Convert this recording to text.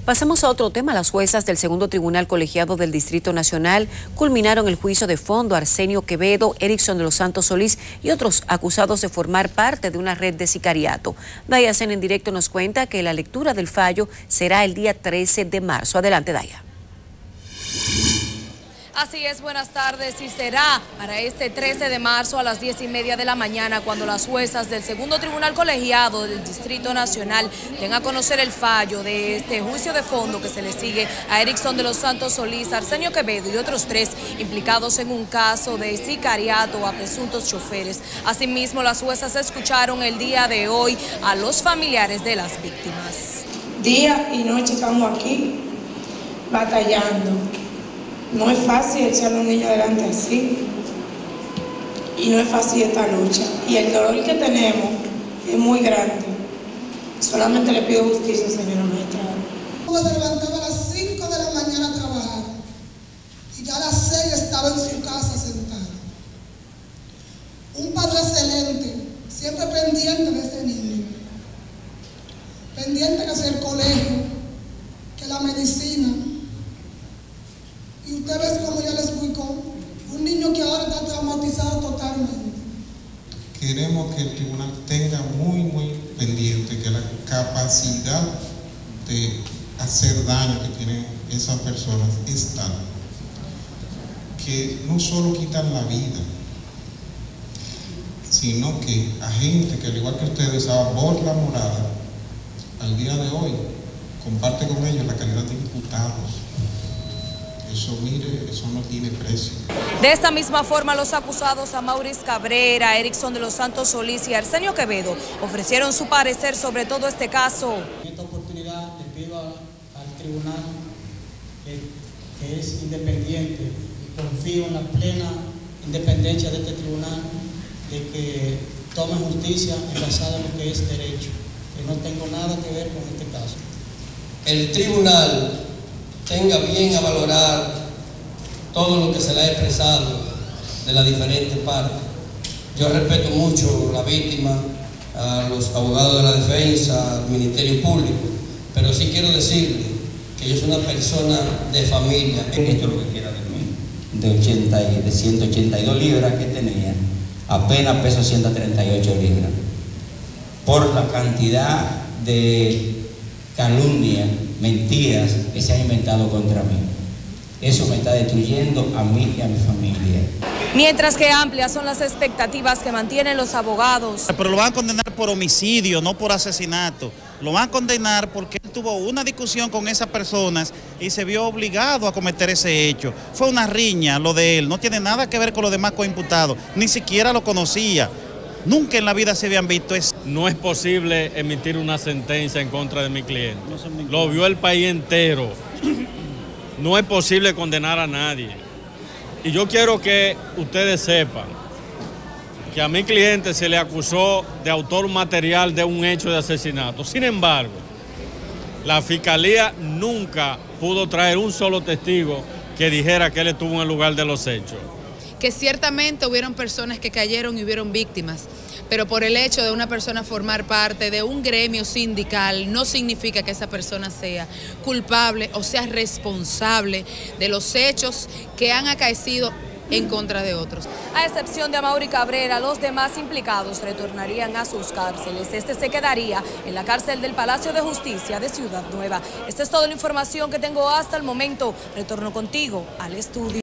Pasamos a otro tema. Las juezas del segundo tribunal colegiado del Distrito Nacional culminaron el juicio de fondo a Arsenio Quevedo, Erickson de los Santos Solís y otros acusados de formar parte de una red de sicariato. Daya Sen en directo nos cuenta que la lectura del fallo será el día 13 de marzo. Adelante, Daya. Así es, buenas tardes, y será para este 13 de marzo a las 10:30 de la mañana cuando las juezas del segundo tribunal colegiado del Distrito Nacional den a conocer el fallo de este juicio de fondo que se le sigue a Erickson de los Santos Solís, Arsenio Quevedo y otros 3 implicados en un caso de sicariato a presuntos choferes. Asimismo, las juezas escucharon el día de hoy a los familiares de las víctimas. Día y noche estamos aquí batallando. No es fácil echar a un niño adelante así. Y no es fácil esta lucha. Y el dolor que tenemos es muy grande. Solamente le pido justicia, señora magistrada. Se levantaba a las 5 de la mañana a trabajar. Y ya a las 6 estaba en su casa sentada. Un padre excelente, siempre pendiente de ese niño. Pendiente que sea el colegio, que la medicina. Y usted ve como ya le explicó, un niño que ahora está traumatizado totalmente. Queremos que el tribunal tenga muy pendiente que la capacidad de hacer daño que tienen esas personas es tal que no solo quitan la vida, sino que a gente que al igual que ustedes abor la morada, al día de hoy comparte con ellos la calidad de imputados. Eso, mire, eso no tiene precio. De esta misma forma, los acusados Amaury Cabrera, Erickson de los Santos Solís y Arsenio Quevedo ofrecieron su parecer sobre todo este caso. En esta oportunidad le pido al tribunal que es independiente y confío en la plena independencia de este tribunal, de que tome justicia en basada en lo que es derecho, que no tengo nada que ver con este caso. El tribunal tenga bien a valorar todo lo que se le ha expresado de las diferentes partes. Yo respeto mucho a la víctima, a los abogados de la defensa, al Ministerio Público, pero sí quiero decirle que yo soy una persona de familia. Esto es lo que quiera de mí. De 182 libras que tenía, apenas peso 138 libras. Por la cantidad de calumnias, mentiras que se han inventado contra mí. Eso me está destruyendo a mí y a mi familia. Mientras que amplias son las expectativas que mantienen los abogados. Pero lo van a condenar por homicidio, no por asesinato. Lo van a condenar porque él tuvo una discusión con esas personas y se vio obligado a cometer ese hecho. Fue una riña lo de él, no tiene nada que ver con los demás coimputados, ni siquiera lo conocía. Nunca en la vida se habían visto eso. No es posible emitir una sentencia en contra de mi cliente. Lo vio el país entero. No es posible condenar a nadie. Y yo quiero que ustedes sepan que a mi cliente se le acusó de autor material de un hecho de asesinato. Sin embargo, la fiscalía nunca pudo traer un solo testigo que dijera que él estuvo en el lugar de los hechos. Que ciertamente hubieron personas que cayeron y hubieron víctimas, pero por el hecho de una persona formar parte de un gremio sindical no significa que esa persona sea culpable o sea responsable de los hechos que han acaecido en contra de otros. A excepción de Amaury Cabrera, los demás implicados retornarían a sus cárceles. Este se quedaría en la cárcel del Palacio de Justicia de Ciudad Nueva. Esta es toda la información que tengo hasta el momento. Retorno contigo al estudio.